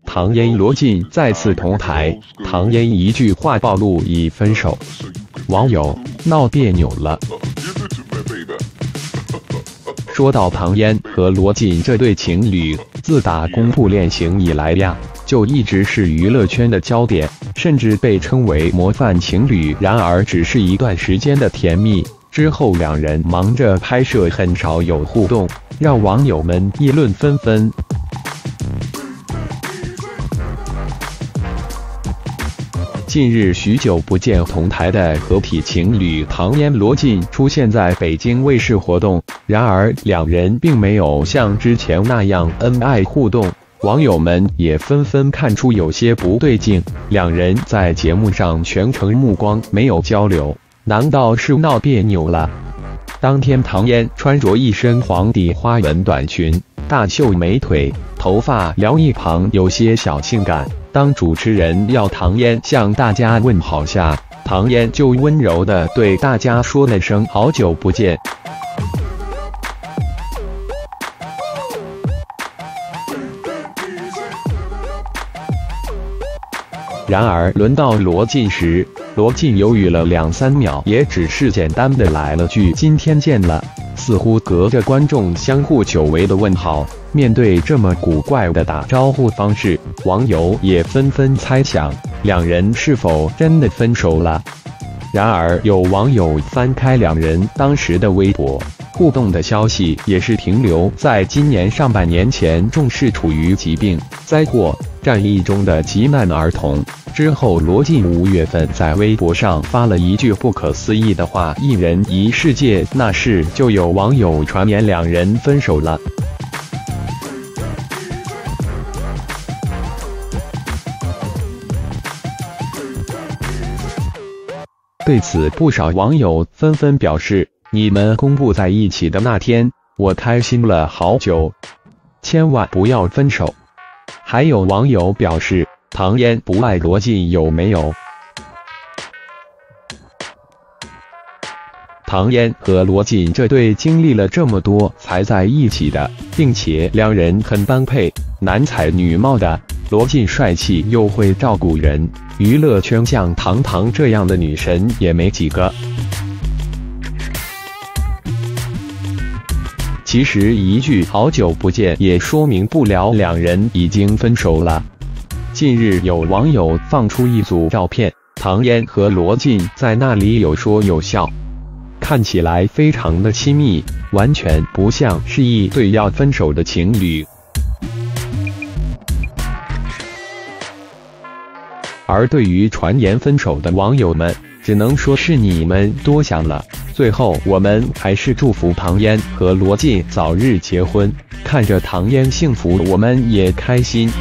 唐嫣罗晋再次同台，唐嫣一句话暴露已分手，网友闹别扭了。说到唐嫣和罗晋这对情侣，自打公布恋情以来呀，就一直是娱乐圈的焦点，甚至被称为模范情侣。然而只是一段时间的甜蜜，之后两人忙着拍摄，很少有互动，让网友们议论纷纷。近日，许久不见同台的合体情侣唐嫣罗晋出现在北京卫视活动，然而两人并没有像之前那样恩爱互动，网友们也纷纷看出有些不对劲。两人在节目上全程目光没有交流，难道是闹别扭了？当天，唐嫣穿着一身黄底花纹短裙，大秀美腿，头发撩一旁，有些小性感。当主持人要唐嫣向大家问好下，唐嫣就温柔地对大家说了声好久不见。然而轮到罗晋时，罗晋犹豫了2-3秒，也只是简单的来了句今天见了，似乎隔着观众相互久违的问好。面对这么古怪的打招呼方式，网友也纷纷猜想两人是否真的分手了。然而有网友翻开两人当时的微博，互动的消息也是停留在今年上半年前重视处于疾病、灾祸、战役中的急难儿童。之后罗晋5月份在微博上发了一句不可思议的话：一人一世界。那时就有网友传言两人分手了。对此，不少网友纷纷表示：你们公布在一起的那天，我开心了好久，千万不要分手。还有网友表示，唐嫣不爱罗晋有没有？唐嫣和罗晋这对经历了这么多才在一起的，并且两人很般配，男才女貌的。罗晋帅气又会照顾人，娱乐圈像唐唐这样的女神也没几个。其实一句好久不见也说明不了两人已经分手了。近日有网友放出一组照片，唐嫣和罗晋在那里有说有笑，看起来非常的亲密，完全不像是一对要分手的情侣。而对于传言分手的网友们，只能说是你们多想了。最后，我们还是祝福唐嫣和罗晋早日结婚，看着唐嫣幸福，我们也开心。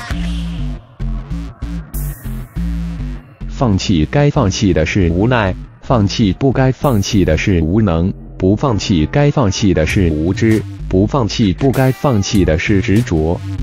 放弃该放弃的是无奈，放弃不该放弃的是无能，不放弃该放弃的是无知，不放弃不该放弃的是执着。